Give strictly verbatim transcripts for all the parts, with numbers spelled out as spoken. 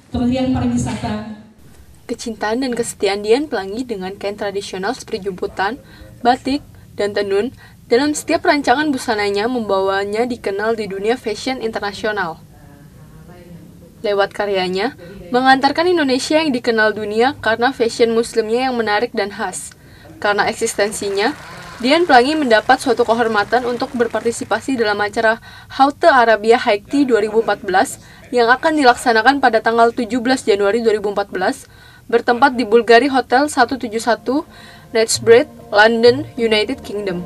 Kementerian Pariwisata. Kecintaan dan kesetiaan Dian Pelangi dengan kain tradisional seperti jumputan, batik, dan tenun dalam setiap rancangan busananya membawanya dikenal di dunia fashion internasional. Lewat karyanya, mengantarkan Indonesia yang dikenal dunia karena fashion muslimnya yang menarik dan khas. Karena eksistensinya, Dian Pelangi mendapat suatu kehormatan untuk berpartisipasi dalam acara Haute Arabia High Tea dua ribu empat belas yang akan dilaksanakan pada tanggal tujuh belas Januari dua ribu empat belas bertempat di Bulgari Hotel seratus tujuh puluh satu, Knightsbridge, London, United Kingdom.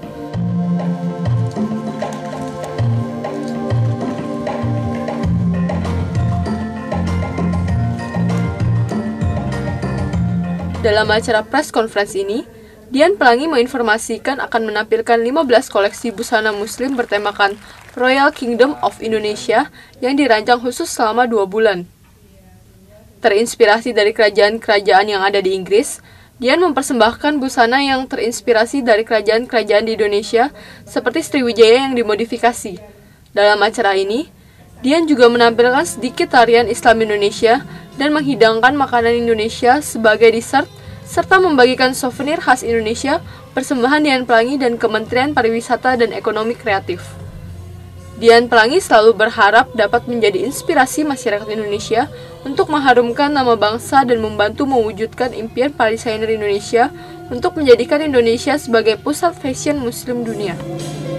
Dalam acara press conference ini, Dian Pelangi menginformasikan akan menampilkan lima belas koleksi busana muslim bertemakan Royal Kingdom of Indonesia yang dirancang khusus selama dua bulan. Terinspirasi dari kerajaan-kerajaan yang ada di Inggris, Dian mempersembahkan busana yang terinspirasi dari kerajaan-kerajaan di Indonesia seperti Sriwijaya yang dimodifikasi. Dalam acara ini, Dian juga menampilkan sedikit tarian Islam Indonesia dan menghidangkan makanan Indonesia sebagai dessert, serta membagikan souvenir khas Indonesia persembahan Dian Pelangi dan Kementerian Pariwisata dan Ekonomi Kreatif. Dian Pelangi selalu berharap dapat menjadi inspirasi masyarakat Indonesia untuk mengharumkan nama bangsa dan membantu mewujudkan impian para desainer Indonesia untuk menjadikan Indonesia sebagai pusat fashion muslim dunia.